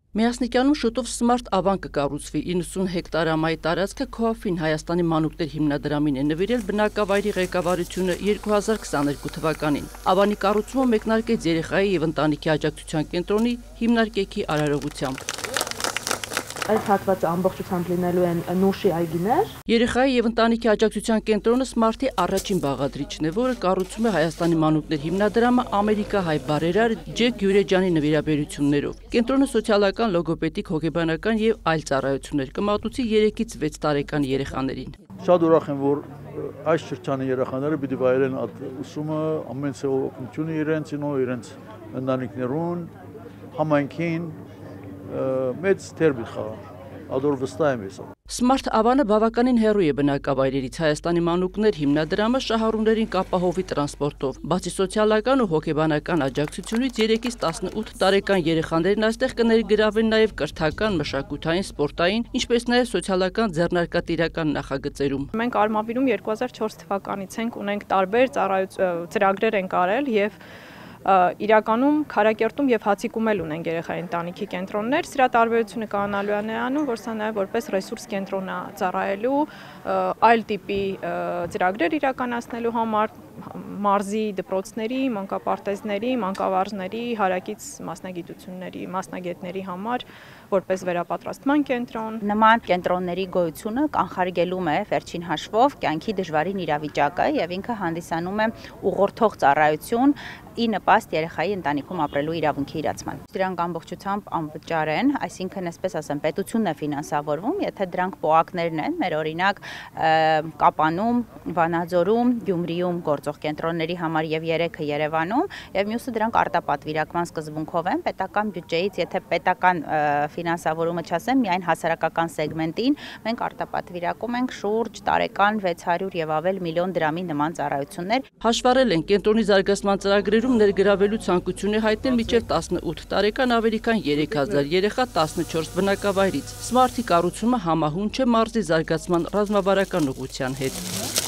Մյասնիկյանում շուտով ՍՄԱՐԹ ավան կկառուցվի 90 հեկտար ամայի տարածքը Քոաֆին Հայաստանի մանուկներ հիմնադրամին է նվիրել բնակավայրի ղեկավարությունը 2022 թվականին։ Ավանի կառուցումը մեկնարկեց երեխայի և ընտանիքի աջակցության կենտրոնի հիմնարկեքի արարողությամբ։ Այս հատվածը ամբողջությամբ լինելու են նուշի այգիներ։ Երեխայի և ընտանիքի աջակցության կենտրոնը ՍՄԱՐԹ-ի առաջին բաղադրիչն է, որը կառուցում է Հայաստանի մանուկներ հիմնադրամը ամերիկահայ բարերար Ջեք Յուրեջյանի նվիրաբերություններով։ Կենտրոնը սոցիալական, լոգոպեդիկ, հոգեբանական և այլ ծառայություններ կմատուցի 3-ից 6 տարեկան երեխաներին։ Շատ ուրախ եմ, որ այս շրջանի երեխաները պիտի վայելեն այդ ուսումը, ամեն օգնությունը իրենց ընտանիքներուն, համայնքին մեծ դեր խաղա, ադոր վստահ եմ ես։ ՍՄԱՐԹ ավանը բավականին հեռու է բնակավայրերից։ Հայաստանի մանուկներ հիմնադրամը շահառուներին կապահովի տրանսպորտով։ Բացի սոցիալական ու հոգեբանական աջակցությունից 3-ից 18 տարեկան երեխաներն այստեղ կներգրավեն նաև կրթական, մշակութային, սպորտային, ինչպես նաև սոցիալական ձեռնարկատիրական նախագծերում։ Մենք Արմավիրում 2004 թվականից ունենք տարբեր ծրագրեր ենք արել եւ իրականում Քարակերտում եւ Հացիկում էլ ունենք երեխայի ընտանիքի կենտրոններ, սրա տարբերությունը կանալու է նրանում, որ սա նաեւ որպես ռեսուրս կենտրոն է ծառայելու այլ տիպի ծրագրեր իրականացնելու համար մարզի դպրոցների, մանկապարտեզների, մանկավարժների, հարակից մասնագիտությունների, մասնագետների համար որպես վերապատրաստման կենտրոն։ Նման կենտրոնների գոյությունը կանխարգելում է վերջին հաշվով կյանքի դժվարին իրավիճակը եւ ինքը հանդիսանում է ուղղորդող ծառայություն ի նպաստ երեխայի ընտանիքում ապրելու իրավունքի իրացման։ Դրանք ամբողջությամբ անվճար են, այսինքն այսպես ասեմ, պետությունն է ֆինանսավորվում, եթե դրանք պոակներն են, մեր օրինակ Կապանում, Վանաձորում, Գյումրիում գործող կենտրոնների համար եւ 3-ը Երևանում, եւ մյուսը դրանք արտապատվիրակման սկզբունքով են պետական բյուջեից, եթե պետական ֆինանսավորումը չասեմ, միայն հասարակական սեգմենտին մենք արտապատվիրակում ենք շուրջ տարեկան 600 եւ ավել միլիոն դրամի նման ծառայություններ։ Հաշվառել են կենտրոնի զարգացման ծրագրերում ներգրավելու ցանկություն է հայտնել մինչև 18 տարեկան ավելի քան 3000 երեխա 14 բնակավայրից։ ՍՄԱՐԹ-ի կառուցումը համահունչ է մարզի զարգացման ռազմավարական ուղղության հետ։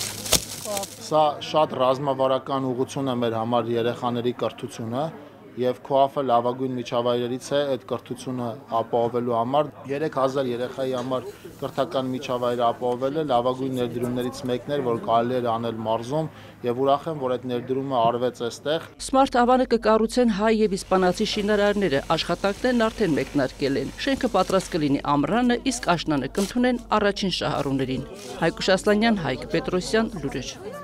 Սա շատ ռազմավարական ուղղություն է մեր համար երեխաների կրթությունը եւ Քոաֆը լավագույն միջավայրերից է այդ կրթությունը ապահովելու համար 3000 երեխայի համար կրթական միջավայրը ապահովելը լավագույն ներդրումներից մեկն էր, որ կարելի էր անել մարզում եւ ուրախ եմ, որ այդ ներդրումը արվեց այստեղ։ ՍՄԱՐԹ ավանը կկառուցեն հայ եւ իսպանացի շինարարները, աշխատանքներն արդեն մեկնարկել են։ Շենքը պատրաստ կլինի ամռանը, իսկ աշնանը կընդունեն առաջին շահառուներին։ Հայկուշ Ասլանյան, Հայկ Պետրոսյան, Լուրեր։